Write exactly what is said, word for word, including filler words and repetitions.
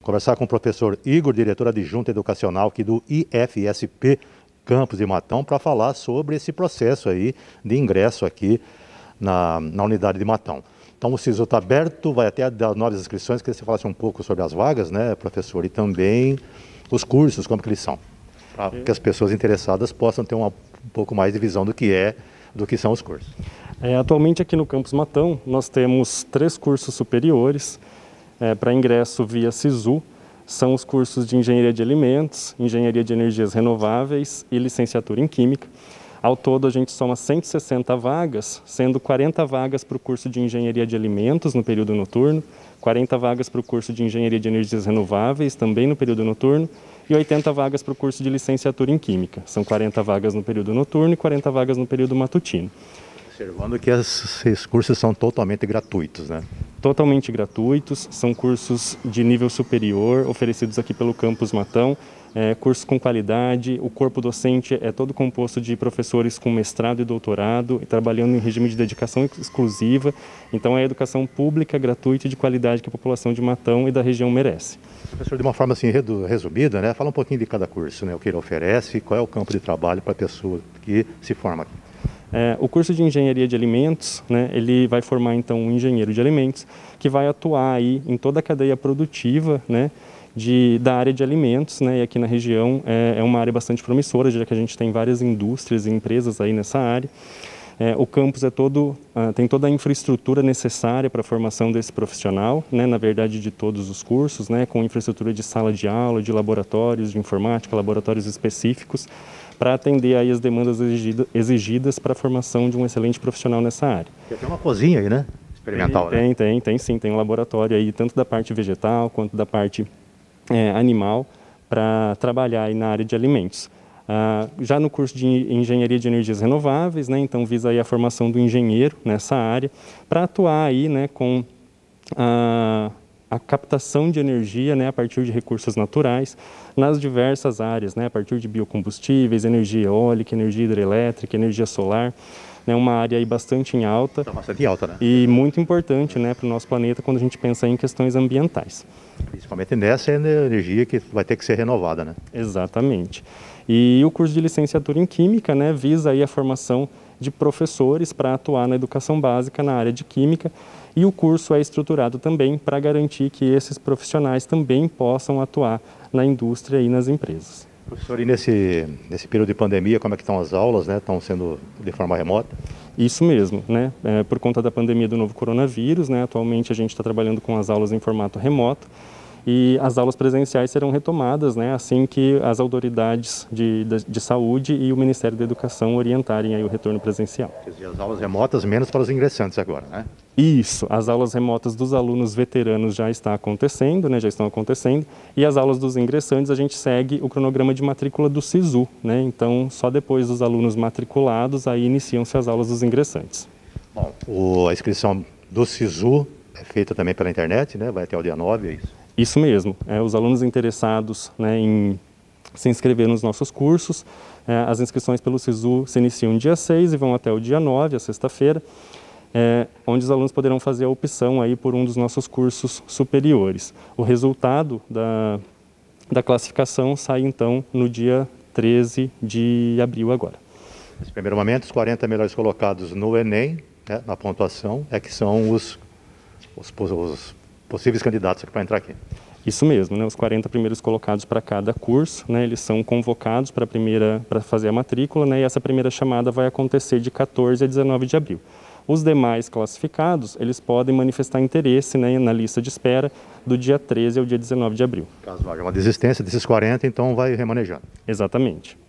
conversar com o professor Igor, diretor adjunto educacional aqui do I F S P Campus de Matão, para falar sobre esse processo aí de ingresso aqui na, na unidade de Matão. Então o SISU está aberto, vai até dar novas inscrições, queria que você falasse um pouco sobre as vagas, né, professor, e também os cursos, como que eles são, para que as pessoas interessadas possam ter uma, um pouco mais de visão do que é, do que são os cursos. É, atualmente aqui no Campus Matão nós temos três cursos superiores é, para ingresso via SISU. São os cursos de Engenharia de Alimentos, Engenharia de Energias Renováveis e Licenciatura em Química. Ao todo, a gente soma cento e sessenta vagas, sendo quarenta vagas para o curso de Engenharia de Alimentos no período noturno, quarenta vagas para o curso de Engenharia de Energias Renováveis, também no período noturno, e oitenta vagas para o curso de Licenciatura em Química. São quarenta vagas no período noturno e quarenta vagas no período matutino. Observando que esses cursos são totalmente gratuitos, né? Totalmente gratuitos, são cursos de nível superior, oferecidos aqui pelo Campus Matão, é, cursos com qualidade. O corpo docente é todo composto de professores com mestrado e doutorado, e trabalhando em regime de dedicação exclusiva. Então é a educação pública, gratuita e de qualidade que a população de Matão e da região merece. Professor, de uma forma assim resumida, né? Fala um pouquinho de cada curso, né? O que ele oferece, qual é o campo de trabalho para a pessoa que se forma aqui. É, o curso de Engenharia de Alimentos, né, ele vai formar então um engenheiro de alimentos que vai atuar aí em toda a cadeia produtiva, né, de, da área de alimentos, né, e aqui na região é, é uma área bastante promissora, já que a gente tem várias indústrias e empresas aí nessa área. É, o campus é todo, uh, tem toda a infraestrutura necessária para a formação desse profissional, né, na verdade de todos os cursos, né, com infraestrutura de sala de aula, de laboratórios de informática, laboratórios específicos, para atender aí as demandas exigida, exigidas para a formação de um excelente profissional nessa área. Tem uma cozinha aí, né? Experimental, tem, né? Tem, tem, tem sim, tem um laboratório aí, tanto da parte vegetal quanto da parte é, animal, para trabalhar aí na área de alimentos. Ah, já no curso de Engenharia de Energias Renováveis, né, então visa aí a formação do engenheiro nessa área, para atuar aí, né, com a... a captação de energia, né, a partir de recursos naturais nas diversas áreas, né, a partir de biocombustíveis, energia eólica, energia hidrelétrica, energia solar, né, uma área aí bastante em alta, Está bastante alta, né? E muito importante, né, para o nosso planeta quando a gente pensa em questões ambientais. Principalmente nessa energia que vai ter que ser renovada, né? Exatamente. E o curso de Licenciatura em Química, né, visa aí a formação de professores para atuar na educação básica na área de Química, e o curso é estruturado também para garantir que esses profissionais também possam atuar na indústria e nas empresas. Professor, e nesse, nesse período de pandemia, como é que estão as aulas, né? Estão sendo de forma remota? Isso mesmo, né? É, por conta da pandemia do novo coronavírus, né? Atualmente a gente está trabalhando com as aulas em formato remoto, e as aulas presenciais serão retomadas, né, assim que as autoridades de, de, de saúde e o Ministério da Educação orientarem aí o retorno presencial. Quer dizer, as aulas remotas menos para os ingressantes agora, né? Isso, as aulas remotas dos alunos veteranos já está acontecendo, né, já estão acontecendo, e as aulas dos ingressantes a gente segue o cronograma de matrícula do SISU, né, então só depois dos alunos matriculados aí iniciam-se as aulas dos ingressantes. Bom, o, a inscrição do SISU é feita também pela internet, né, vai até o dia nove, é isso? Isso mesmo, é, os alunos interessados, né, em se inscrever nos nossos cursos, é, as inscrições pelo SISU se iniciam no dia seis e vão até o dia nove, a sexta-feira, é, onde os alunos poderão fazer a opção aí por um dos nossos cursos superiores. O resultado da, da classificação sai então no dia treze de abril agora. Nesse primeiro momento, os quarenta melhores colocados no Enem, né, na pontuação, é que são os, os, os possíveis candidatos para entrar aqui. Isso mesmo, né? Os quarenta primeiros colocados para cada curso, né? Eles são convocados para primeira, para fazer a matrícula, né? E essa primeira chamada vai acontecer de quatorze a dezenove de abril. Os demais classificados, eles podem manifestar interesse, né, na lista de espera do dia treze ao dia dezenove de abril. Caso haja uma desistência desses quarenta, então vai remanejando. Exatamente.